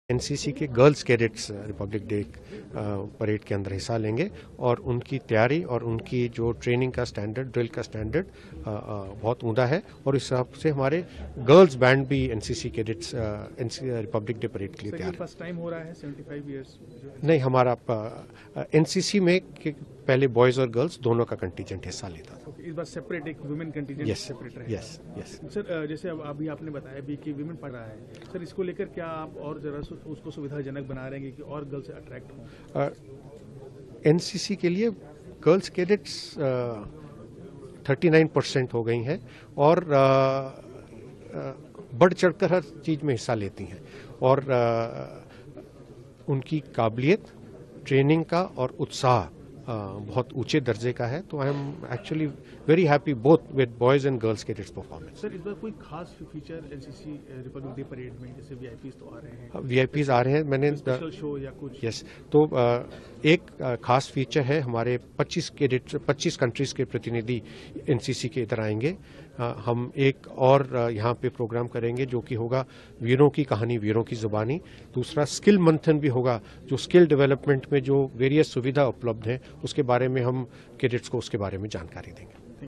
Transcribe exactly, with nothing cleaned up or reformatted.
NCC के girls cadets republic day parade के अंदर हिस्सा लेंगे और उनकी तैयारी और उनकी जो ट्रेनिंग का स्टैंडर्ड, ड्रिल का स्टैंडर्ड बहुत ऊंचा है और इस हिसाब से हमारे गर्ल्स बैंड भी NCC cadets republic day parade के लिए तैयार है। फर्स्ट टाइम हो रहा है पचहत्तर इयर्स? नहीं, हमारा एनसीसी में पहले बॉयज और गर्ल्स दोनों का कंटीजेंट हिस्सा लेता था। इस बार सेपरेट एक वुमेन कंटीजेंट yes, सेपरेट रहेगा। यस यस सर, जैसे अब अभी आपने बताया भी कि वुमेन पढ़ रहा है, सर इसको लेकर क्या आप और जरा उसको सुविधाजनक बना रहे हैं कि और गर्ल्स अट्रैक्ट हों? एनसीसी के लिए girls cadets thirty nine percent हो गई हैं और uh, uh, बढ़ चढ़कर हर चीज में हिस्सा लेती हैं और uh, उनकी काबिलियत, ट्रेनिंग का और उत्साह Uh, बहुत ऊंचे दर्जे का है। तो I am actually very happy both with boys and girls cadets performance. Sir, इस बार कोई खास feature NCC republic day parade में, जैसे वीआईपीज तो आ रहे हैं? वीआईपीज आ रहे हैं, मैंने स्पेशल शो या कुछ? यस, तो uh, एक uh, खास फीचर है, हमारे पच्चीस कैडेट्स पच्चीस कंट्रीज के प्रतिनिधि एनसीसी के इधर आएंगे। uh, हम एक और uh, यहाँ पे प्रोग्राम करेंगे जो कि होगा वीरों की कहानी, वीरों की जुबानी। दूसरा स्किल मंथन भी होगा, जो स्किल डेवलपमेंट में जो वेरियस सुविधा उपलब्ध है उसके बारे में हम कैडेट्स को उसके बारे में जानकारी देंगे।